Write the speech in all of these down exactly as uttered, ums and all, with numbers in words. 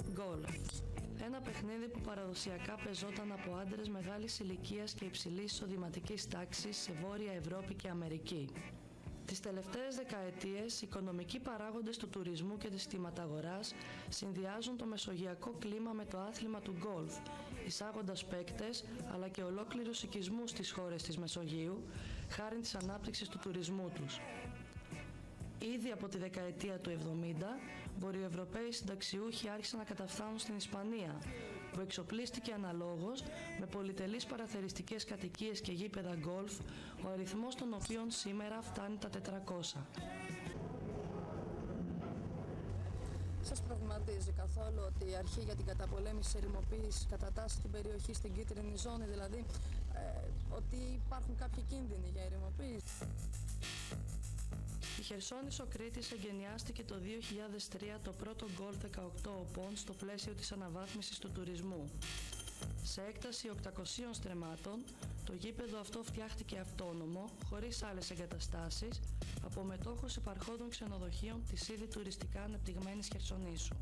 Golf. Ένα παιχνίδι που παραδοσιακά πεζόταν από άντρες μεγάλης ηλικίας και υψηλής εισοδηματικής τάξης σε Βόρεια Ευρώπη και Αμερική. Τις τελευταίες δεκαετίες, οι οικονομικοί παράγοντες του τουρισμού και της κτηματαγοράς συνδυάζουν το μεσογειακό κλίμα με το άθλημα του γκολφ, εισάγοντας παίκτες αλλά και ολόκληρους οικισμούς στις χώρες της Μεσογείου, χάρη της ανάπτυξης του τουρισμού τους. Ήδη από τη δεκαετία του εβδομήντα, βορειοευρωπαίοι συνταξιούχοι άρχισαν να καταφθάνουν στην Ισπανία, που εξοπλίστηκε αναλόγως με πολυτελείς παραθεριστικές κατοικίες και γήπεδα γκολφ, ο αριθμός των οποίων σήμερα φτάνει τα τετρακόσια. Σας προβληματίζει καθόλου ότι η αρχή για την καταπολέμηση της ερημοποίησης κατατάσσει την περιοχή στην κίτρινη ζώνη, δηλαδή ε, ότι υπάρχουν κάποιοι κίνδυνοι για ερημοποίηση? Η Χερσόνησο Κρήτης εγκαινιάστηκε το δύο χιλιάδες τρία το πρώτο γκολφ δεκαοκτώ οπών στο πλαίσιο της αναβάθμισης του τουρισμού. Σε έκταση οκτακοσίων στρεμμάτων, το γήπεδο αυτό φτιάχτηκε αυτόνομο, χωρίς άλλες εγκαταστάσεις, από μετόχους υπαρχόντων ξενοδοχείων της ήδη τουριστικά ανεπτυγμένης Χερσονήσου.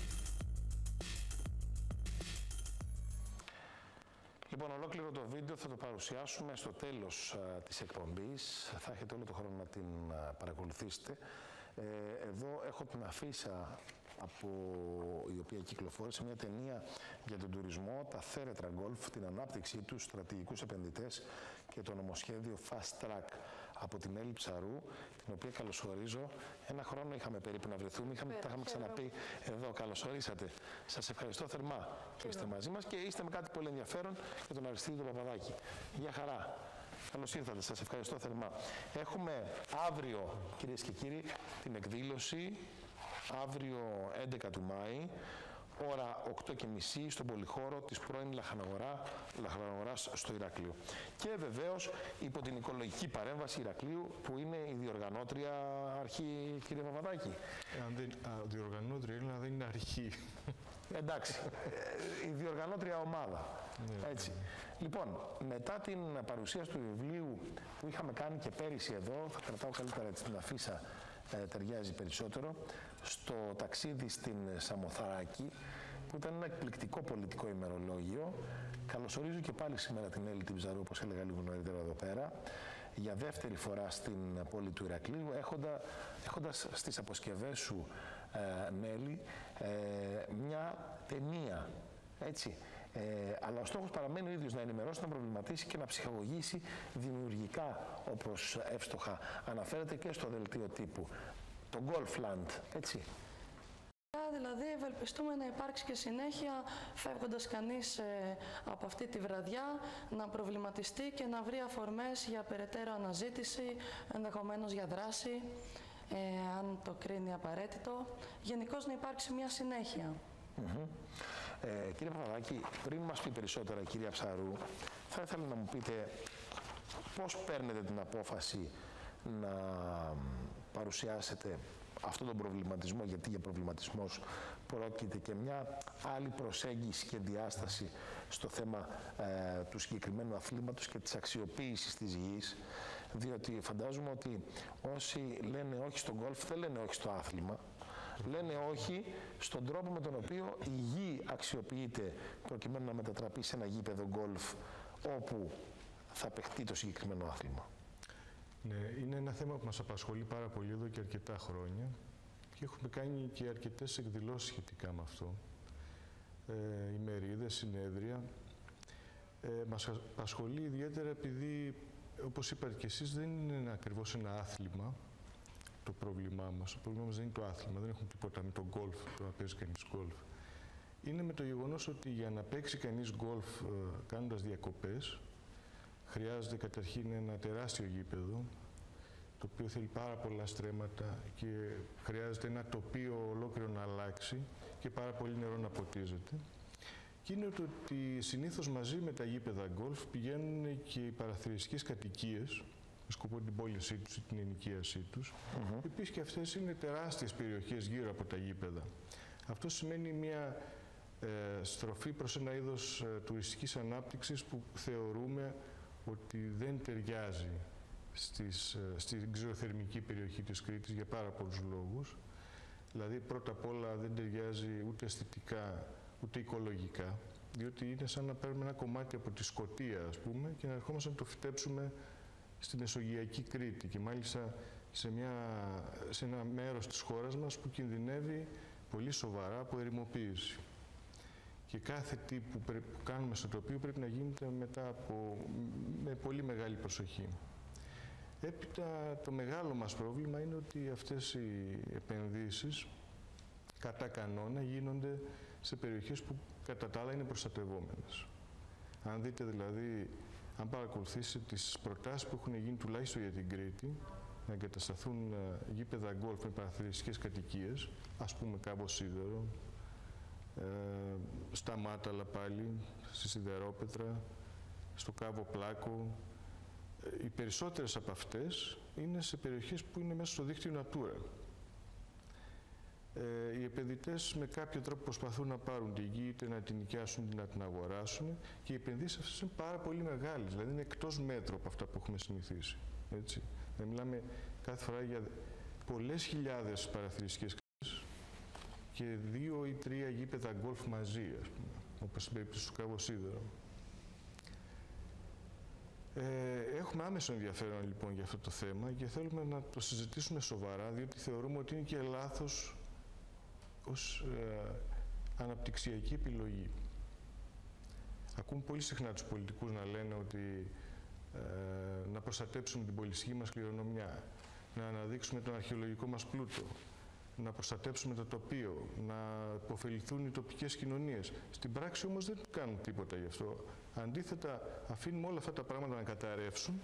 Λοιπόν, ολόκληρο το βίντεο θα το παρουσιάσουμε στο τέλος α, της εκπομπής. Θα έχετε όλο το χρόνο να την α, παρακολουθήσετε. Ε, εδώ έχω την αφίσα από η οποία κυκλοφόρησε μια ταινία για τον τουρισμό, τα θέρετρα γκολφ, την ανάπτυξή τους, στρατηγικούς επενδυτές και το νομοσχέδιο Fast Track από την Έλλη Ψαρού, την οποία καλωσορίζω. Ένα χρόνο είχαμε περίπου να βρεθούμε, είχαμε, τα είχαμε ξαναπεί εδώ. Καλωσορίσατε. Σας ευχαριστώ θερμά που είστε μαζί μας και είστε με κάτι πολύ ενδιαφέρον για τον Αριστίδη τον Παπαδάκη. Γεια χαρά. Καλώς ήρθατε, σας ευχαριστώ θερμά. Έχουμε αύριο, κυρίες και κύριοι, την εκδήλωση, αύριο έντεκα του Μάη, ώρα οκτώ και μισή στον πολυχώρο της πρώην Λαχαναγορά, Λαχαναγοράς στο Ηράκλειο. Και βεβαίως υπό την οικολογική παρέμβαση Ηρακλείου, που είναι η διοργανώτρια αρχή, κύριε Παπαδάκη. Αν δεν, α, διοργανώτρια είναι, αλλά δεν είναι αρχή. Εντάξει, η διοργανώτρια ομάδα. Έτσι. Λοιπόν, μετά την παρουσίαση του βιβλίου που είχαμε κάνει και πέρυσι εδώ, θα κρατάω καλύτερα έτσι την αφίσα, ε, ταιριάζει περισσότερο, στο ταξίδι στην Σαμοθράκη, που ήταν ένα εκπληκτικό πολιτικό ημερολόγιο. Καλωσορίζω και πάλι σήμερα την Έλλη την Ψαρού, όπως έλεγα λίγο νωρίτερα εδώ πέρα, για δεύτερη φορά στην πόλη του Ηρακλείου, έχοντα, έχοντας στις αποσκευές σου, ε, Νέλη, ε, μια ταινία, έτσι. Ε, αλλά ο στόχος παραμένει ο ίδιος, να ενημερώσει, να προβληματίσει και να ψυχαγωγήσει δημιουργικά, όπως εύστοχα αναφέρεται και στο δελτίο τύπου. Το Golfland, έτσι. Δηλαδή ευελπιστούμε να υπάρξει και συνέχεια, φεύγοντας κανείς ε, από αυτή τη βραδιά, να προβληματιστεί και να βρει αφορμές για περαιτέρω αναζήτηση, ενδεχομένως για δράση, ε, αν το κρίνει απαραίτητο. Γενικώς να υπάρξει μια συνέχεια. Mm-hmm. ε, κύριε Παπαδάκη, πριν μας πει περισσότερα η κυρία Ψαρού, θα ήθελα να μου πείτε πώς παίρνετε την απόφαση να παρουσιάσετε αυτόν τον προβληματισμό, γιατί για προβληματισμός πρόκειται, και μια άλλη προσέγγιση και διάσταση στο θέμα ε, του συγκεκριμένου αθλήματος και της αξιοποίησης της γης, διότι φαντάζομαι ότι όσοι λένε όχι στον γκολφ δεν λένε όχι στο άθλημα, λένε όχι στον τρόπο με τον οποίο η γη αξιοποιείται προκειμένου να μετατραπεί σε ένα γήπεδο γκολφ όπου θα παιχτεί το συγκεκριμένο άθλημα. Ναι, είναι ένα θέμα που μας απασχολεί πάρα πολύ εδώ και αρκετά χρόνια και έχουμε κάνει και αρκετές εκδηλώσεις σχετικά με αυτό. Ε, ημερίδες, συνέδρια. Ε, μας απασχολεί ιδιαίτερα επειδή, όπως είπατε και εσείς, δεν είναι ακριβώς ένα άθλημα το πρόβλημά μας. Το πρόβλημά μας δεν είναι το άθλημα, δεν έχουμε τίποτα με το γκολφ, το να παίζει κανείς γκολφ. Είναι με το γεγονός ότι για να παίξει κανείς γκολφ ε, κάνοντας διακοπές, χρειάζεται καταρχήν ένα τεράστιο γήπεδο, το οποίο θέλει πάρα πολλά στρέμματα και χρειάζεται ένα τοπίο ολόκληρο να αλλάξει και πάρα πολύ νερό να ποτίζεται. Και είναι το ότι συνήθως μαζί με τα γήπεδα γκολφ πηγαίνουν και οι παραθεριστικές κατοικίες, με σκοπό την πώλησή τους ή την ενοικίασή τους, mm-hmm. οι οποίες και αυτές είναι τεράστιες περιοχές γύρω από τα γήπεδα. Αυτό σημαίνει μια ε, στροφή προς ένα είδος ε, τουριστικής ανάπτυξης που θεωρούμε ότι δεν ταιριάζει στις, στην ξεοθερμική περιοχή της Κρήτης για πάρα πολλούς λόγους. Δηλαδή, πρώτα απ' όλα δεν ταιριάζει ούτε αισθητικά, ούτε οικολογικά, διότι είναι σαν να παίρνουμε ένα κομμάτι από τη Σκωτία, ας πούμε, και να ερχόμαστε να το φυτέψουμε στη Μεσογειακή Κρήτη και μάλιστα σε, μια, σε ένα μέρος της χώρας μας που κινδυνεύει πολύ σοβαρά από ερημοποίηση. Και κάθε τι που, πρέ, που κάνουμε στο τοπίο πρέπει να γίνεται μετά από, με πολύ μεγάλη προσοχή. Έπειτα το μεγάλο μας πρόβλημα είναι ότι αυτές οι επενδύσεις κατά κανόνα γίνονται σε περιοχές που κατά τα άλλα είναι προστατευόμενες. Αν δείτε δηλαδή, αν παρακολουθήσετε τις προτάσεις που έχουν γίνει τουλάχιστον για την Κρήτη, να εγκατασταθούν γήπεδα γκολφ με παραθυριστικές κατοικίες, ας πούμε Κάμπο Σίδερο, ε, στα Μάταλα πάλι, στη Σιδερόπετρα, στο Κάβο Πλάκο. Ε, οι περισσότερες από αυτές είναι σε περιοχές που είναι μέσα στο δίκτυο Natura. Ε, οι επενδυτές με κάποιο τρόπο προσπαθούν να πάρουν τη γη, είτε να την νοικιάσουν είτε να την αγοράσουν, και οι επενδύσεις αυτές είναι πάρα πολύ μεγάλες, δηλαδή είναι εκτός μέτρου από αυτά που έχουμε συνηθίσει. Έτσι. Να μιλάμε κάθε φορά για πολλές χιλιάδες παραθυριστικές κατοικίες και δύο ή τρία γήπεδα γκολφ μαζί, ας πούμε, όπως στην περίπτωση του Κάβο Σίδερο. Ε, έχουμε άμεσο ενδιαφέρον λοιπόν για αυτό το θέμα και θέλουμε να το συζητήσουμε σοβαρά, διότι θεωρούμε ότι είναι και λάθος ως ε, αναπτυξιακή επιλογή. Ακούμε πολύ συχνά τους πολιτικούς να λένε ότι ε, να προστατέψουμε την πολιτιστική μας κληρονομιά, να αναδείξουμε τον αρχαιολογικό μας πλούτο, να προστατέψουμε το τοπίο, να υποφεληθούν οι τοπικές κοινωνίες. Στην πράξη όμως δεν κάνουν τίποτα γι' αυτό. Αντίθετα, αφήνουμε όλα αυτά τα πράγματα να καταρρεύσουν,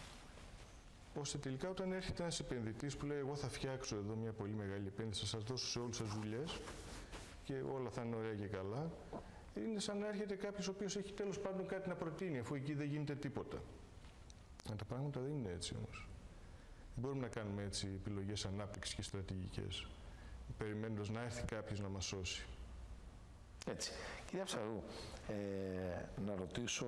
ώστε τελικά όταν έρχεται ένας επενδυτής που λέει εγώ θα φτιάξω εδώ μια πολύ μεγάλη επένδυση, θα σας δώσω σε όλους σας δουλειές και όλα θα είναι ωραία και καλά, είναι σαν να έρχεται κάποιος ο οποίος έχει τέλος πάντων κάτι να προτείνει, αφού εκεί δεν γίνεται τίποτα. Αλλά τα πράγματα δεν είναι έτσι όμως. Δεν μπορούμε να κάνουμε έτσι επιλογές ανάπτυξης και στρατηγικές, περιμένοντας να έρθει κάποιος να μας σώσει. Έτσι. Κυρία Ψαρού, ε, να ρωτήσω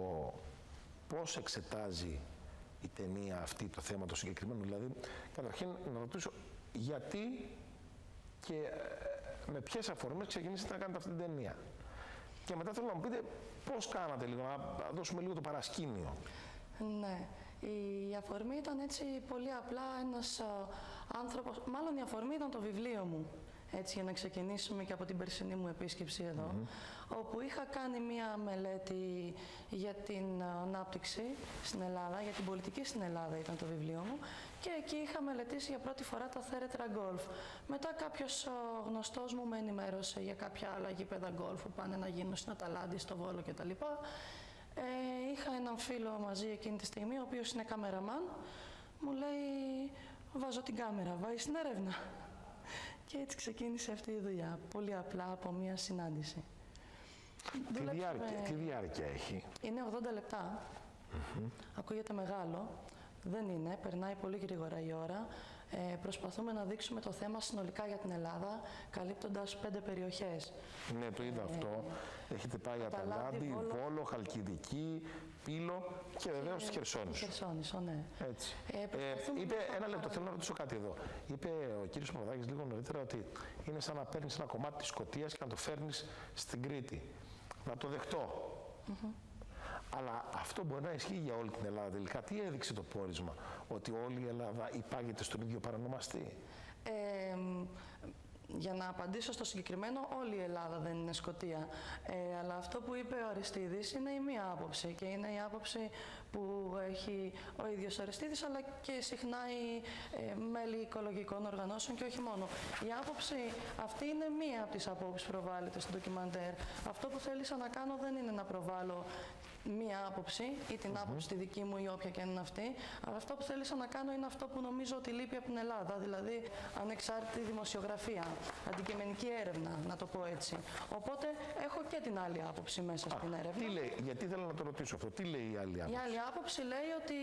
πώς εξετάζει η ταινία αυτή το θέμα το συγκεκριμένο, δηλαδή καταρχήν να ρωτήσω γιατί και ε, με ποιες αφορμές ξεκινήσατε να κάνετε αυτή την ταινία. Και μετά θέλω να μου πείτε πώς κάνατε λίγο, να δώσουμε λίγο το παρασκήνιο. Ναι, η αφορμή ήταν έτσι πολύ απλά ένας α, άνθρωπος, μάλλον η αφορμή ήταν το βιβλίο μου, έτσι για να ξεκινήσουμε και από την περσινή μου επίσκεψη εδώ, mm-hmm. όπου είχα κάνει μία μελέτη για την ανάπτυξη στην Ελλάδα, για την πολιτική στην Ελλάδα ήταν το βιβλίο μου, και εκεί είχα μελετήσει για πρώτη φορά τα θέρετρα γκολφ. Μετά κάποιος γνωστός μου με ενημέρωσε για κάποια άλλα γήπεδα γκολφ που πάνε να γίνουν στην Αταλάντη, στο Βόλο κτλ. Ε, είχα έναν φίλο μαζί εκείνη τη στιγμή, ο οποίος είναι καμεραμάν, μου λέει βάζω την κάμερα, βάζει στην έρευνα. Και έτσι ξεκίνησε αυτή η δουλειά, πολύ απλά από μία συνάντηση. Τι διάρκεια, τι διάρκεια έχει? Είναι ογδόντα λεπτά, mm-hmm. ακούγεται μεγάλο, δεν είναι, περνάει πολύ γρήγορα η ώρα. Ε, προσπαθούμε να δείξουμε το θέμα συνολικά για την Ελλάδα, καλύπτοντας πέντε περιοχές. Ναι, το είδα ε, αυτό. Έχετε πάει Αταλάντη, Βόλο, Βόλο, Χαλκιδική, Πύλο και βεβαίως τη Χερσόνησο. Χερσόνησο, ναι. Έτσι. Ε, ε, είπε, ένα λεπτό, θέλω να ρωτήσω κάτι εδώ. Είπε ο κύριος Παπαδάκης λίγο νωρίτερα ότι είναι σαν να παίρνεις ένα κομμάτι της Σκωτίας και να το φέρνεις στην Κρήτη. Να το δεχτώ. Mm-hmm. Αλλά αυτό μπορεί να ισχύει για όλη την Ελλάδα τελικά. Τι έδειξε το πόρισμα, ότι όλη η Ελλάδα υπάγεται στον ίδιο παρανομαστή? Ε, για να απαντήσω στο συγκεκριμένο, όλη η Ελλάδα δεν είναι Σκωτία. Ε, αλλά αυτό που είπε ο Αριστίδης είναι η μία άποψη και είναι η άποψη που έχει ο ίδιος ο Αριστίδης, αλλά και συχνά οι ε, μέλη οικολογικών οργανώσεων και όχι μόνο. Η άποψη αυτή είναι μία από τις απόψεις που προβάλλεται στο ντοκιμαντέρ. Αυτό που θέλησα να κάνω δεν είναι να προβάλλω μία άποψη ή την mm-hmm. άποψη τη δική μου ή όποια και είναι αυτή, αλλά αυτό που θέλησα να κάνω είναι αυτό που νομίζω ότι λείπει από την Ελλάδα, δηλαδή ανεξάρτητη δημοσιογραφία, αντικειμενική έρευνα, να το πω έτσι. Οπότε έχω και την άλλη άποψη μέσα Α, στην έρευνα. Τι λέει, γιατί θέλω να το ρωτήσω αυτό, τι λέει η άλλη άποψη? Η άλλη άποψη λέει ότι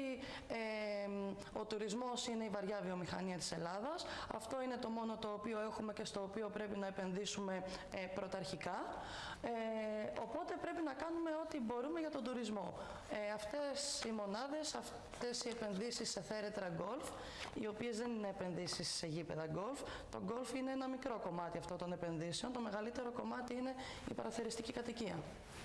ε, ο τουρισμός είναι η βαριά βιομηχανία της Ελλάδας, αυτό είναι το μόνο το οποίο έχουμε και στο οποίο πρέπει να επενδύσουμε ε, πρωταρχικά, ε, οπότε πρέπει να κάνουμε ό,τι μπορούμε για τον τουρισμό. Ε, αυτές οι μονάδες, αυτές οι επενδύσεις σε θέρετρα γκολφ, οι οποίες δεν είναι επενδύσεις σε γήπεδα γκολφ. Το γκολφ είναι ένα μικρό κομμάτι αυτών των επενδύσεων. Το μεγαλύτερο κομμάτι είναι η παραθεριστική κατοικία.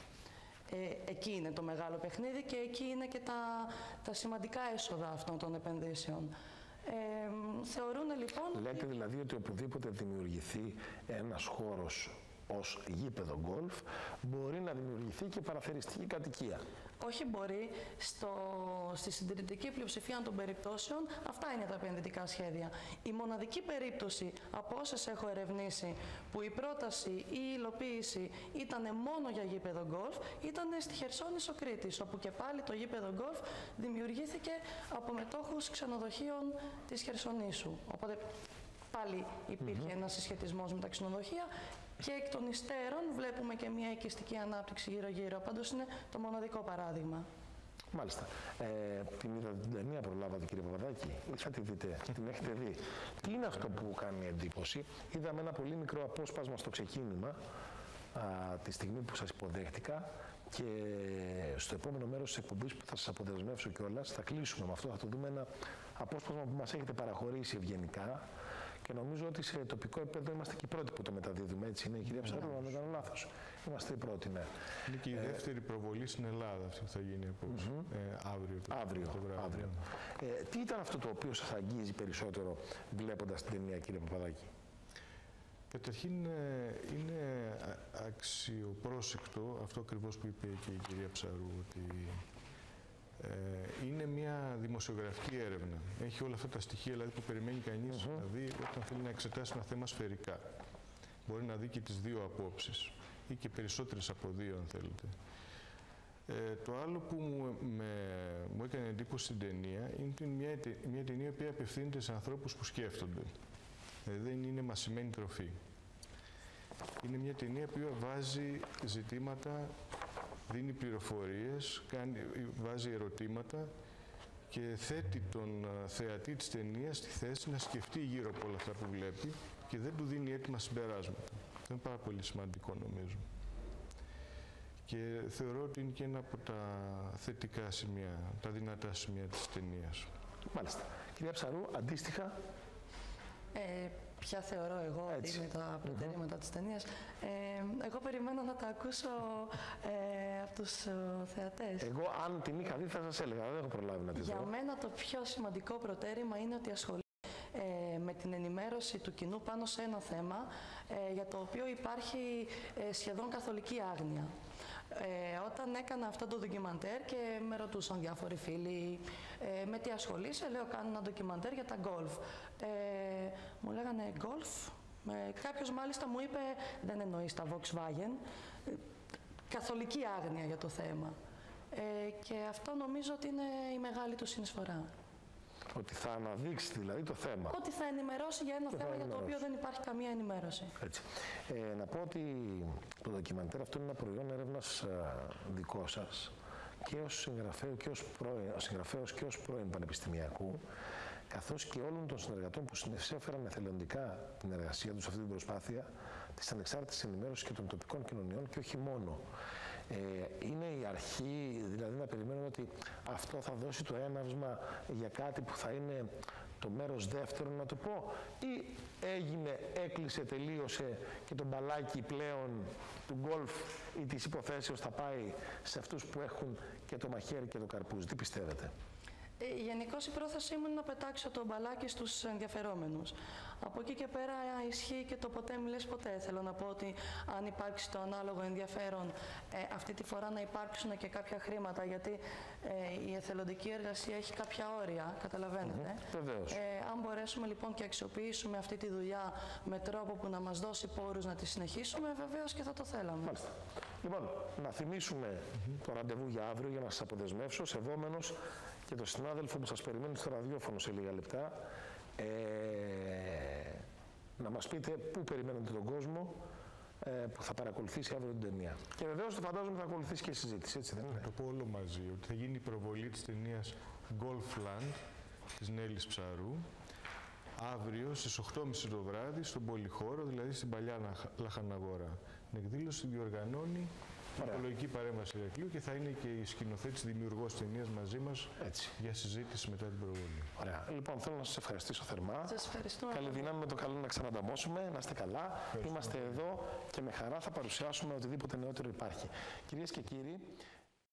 Ε, εκεί είναι το μεγάλο παιχνίδι και εκεί είναι και τα, τα σημαντικά έσοδα αυτών των επενδύσεων. Ε, θεωρούν λοιπόν... Λέτε δηλαδή ότι οπουδήποτε δημιουργηθεί ένας χώρος ως γήπεδο γκολφ, μπορεί να δημιουργηθεί και παραθεριστική κατοικία. Όχι μπορεί. Στο, στη συντηρητική πλειοψηφία των περιπτώσεων, αυτά είναι τα επενδυτικά σχέδια. Η μοναδική περίπτωση από όσες έχω ερευνήσει που η πρόταση ή η υλοποίηση ήταν μόνο για γήπεδο γκολφ ήταν στη Χερσόνησο Κρήτης, όπου και πάλι το γήπεδο γκολφ δημιουργήθηκε από μετόχους ξενοδοχείων της Χερσονήσου. Οπότε πάλι υπήρχε mm-hmm. ένας συσχετισμός με τα ξενοδοχεία. Και εκ των υστέρων βλέπουμε και μια οικιστική ανάπτυξη γύρω-γύρω. Πάντως είναι το μοναδικό παράδειγμα. Μάλιστα. Ε, την είδατε την ταινία, προλάβατε κύριε Παπαδάκη, ή θα τη δείτε, την έχετε δει? Τι είναι αυτό που κάνει εντύπωση? Είδαμε ένα πολύ μικρό απόσπασμα στο ξεκίνημα, α, τη στιγμή που σας υποδέχτηκα, και στο επόμενο μέρος της εκπομπής που θα σας αποδεσμεύσω κιόλας, θα κλείσουμε με αυτό, θα το δούμε ένα απόσπασμα που μας έχετε παραχωρήσει ευγενικά. Και νομίζω ότι σε τοπικό επίπεδο είμαστε και οι πρώτοι που το μεταδίδουμε. Έτσι είναι, η κυρία Ψαρού, αν δεν κάνω λάθος. Είμαστε οι πρώτοι, ναι. Είναι και η ε, δεύτερη προβολή στην Ελλάδα αυτή που θα γίνει απόψε. Mm-hmm. ε, αύριο. Το, αύριο. Το βράδυ. αύριο. Ε, τι ήταν αυτό το οποίο σας αγγίζει περισσότερο βλέποντας την ταινία, κύριε Παπαδάκη? Καταρχήν είναι αξιοπρόσεκτο αυτό ακριβώς που είπε και η κυρία Ψαρού, ότι Ε, είναι μια δημοσιογραφική έρευνα. Έχει όλα αυτά τα στοιχεία δηλαδή, που περιμένει κανείς mm-hmm. να δει όταν θέλει να εξετάσει ένα θέμα σφαιρικά. Μπορεί να δει και τις δύο απόψεις ή και περισσότερες από δύο αν θέλετε. Ε, το άλλο που μου, με, μου έκανε εντύπωση στην ταινία είναι μια, μια ταινία που απευθύνεται σε ανθρώπους που σκέφτονται. Ε, δεν είναι μασημένη τροφή. Είναι μια ταινία που βάζει ζητήματα, δίνει πληροφορίες, κάνει, βάζει ερωτήματα και θέτει τον θεατή της ταινίας στη θέση να σκεφτεί γύρω από όλα αυτά που βλέπει και δεν του δίνει έτοιμα συμπεράσματα. Αυτό είναι πάρα πολύ σημαντικό νομίζω. Και θεωρώ ότι είναι και ένα από τα θετικά σημεία, τα δυνατά σημεία της ταινίας. Μάλιστα. Κυρία Ψαρού, αντίστοιχα. Ε, ποια θεωρώ εγώ ότι είναι τα προτερήματα mm-hmm. της ταινίας. Ε, εγώ περιμένω να τα ακούσω ε, από τους ε, θεατές. Εγώ αν την είχα δει θα σας έλεγα, δεν έχω προλάβει να τη δω. Για μένα το πιο σημαντικό προτέρημα είναι ότι ασχολείται ε, με την ενημέρωση του κοινού πάνω σε ένα θέμα ε, για το οποίο υπάρχει ε, σχεδόν καθολική άγνοια. Ε, όταν έκανα αυτό το ντοκιμαντέρ και με ρωτούσαν διάφοροι φίλοι ε, με τι ασχολείσαι, λέω κάνω ένα ντοκιμαντέρ για τα γκολφ. Ε, μου λέγανε γκολφ, ε, κάποιος μάλιστα μου είπε δεν εννοείς τα Volkswagen, ε, καθολική άγνοια για το θέμα. Ε, και αυτό νομίζω ότι είναι η μεγάλη του συνεισφορά. Ότι θα αναδείξει δηλαδή το θέμα. Ότι θα ενημερώσει για ένα και θέμα για το οποίο δεν υπάρχει καμία ενημέρωση. Έτσι. Ε, να πω ότι το ντοκιμαντέρ αυτό είναι ένα προϊόν έρευνας ε, δικό σας και ως συγγραφέου και ως πρώην, συγγραφέος και ως πρώην πανεπιστημιακού, καθώς και όλων των συνεργατών που συνεισέφεραν εθελοντικά την εργασία τους σε αυτή την προσπάθεια της ανεξάρτητης ενημέρωσης και των τοπικών κοινωνιών και όχι μόνο. Ε, είναι η αρχή, δηλαδή να περιμένουμε ότι αυτό θα δώσει το έναυσμα για κάτι που θα είναι το μέρος δεύτερο, να το πω, ή έγινε, έκλεισε, τελείωσε και το μπαλάκι πλέον του γκολφ ή της υποθέσεως θα πάει σε αυτούς που έχουν και το μαχαίρι και το καρπούζι? Τι πιστεύετε? Ε, γενικώς η πρόθεσή μου είναι να πετάξω το μπαλάκι στους ενδιαφερόμενους. Από εκεί και πέρα ισχύει και το ποτέ μη λες ποτέ. Θέλω να πω ότι αν υπάρξει το ανάλογο ενδιαφέρον, ε, αυτή τη φορά να υπάρξουν και κάποια χρήματα, γιατί ε, η εθελοντική εργασία έχει κάποια όρια, καταλαβαίνετε. Mm-hmm, βεβαίως. Ε, αν μπορέσουμε λοιπόν και αξιοποιήσουμε αυτή τη δουλειά με τρόπο που να μας δώσει πόρους να τη συνεχίσουμε, βεβαίως και θα το θέλαμε. Μάλιστα. Λοιπόν, να θυμίσουμε mm-hmm. το ραντεβού για αύριο για να σας αποδεσμεύσω, σεβόμενος και τον συνάδελφο που σας περιμένει στο ραδιόφωνο σε λίγα λεπτά. Ε, να μας πείτε πού περιμένετε τον κόσμο ε, που θα παρακολουθήσει αύριο την ταινία. Και βεβαίως το φαντάζομαι θα ακολουθήσει και η συζήτηση, έτσι δεν είναι? Θα το πω όλο μαζί, ότι θα γίνει η προβολή της ταινίας Golfland της Νέλης Ψαρού αύριο στις οκτώ και μισή το βράδυ στον Πολυχώρο, δηλαδή στην παλιά Λαχαναγόρα. Την εκδήλωση διοργανώνει Οικολογική παρέμβαση Ηρακλείου και θα είναι και η σκηνοθέτης δημιουργός ταινίας μαζί μας για συζήτηση μετά την προβολή. Ωραία. Λοιπόν, θέλω να σας ευχαριστήσω θερμά. Σας ευχαριστώ. Καλή δύναμη με το καλό να ξανανταμώσουμε, να είστε καλά. Ευχαριστώ. Είμαστε εδώ και με χαρά θα παρουσιάσουμε οτιδήποτε νεότερο υπάρχει. Κυρίες και κύριοι,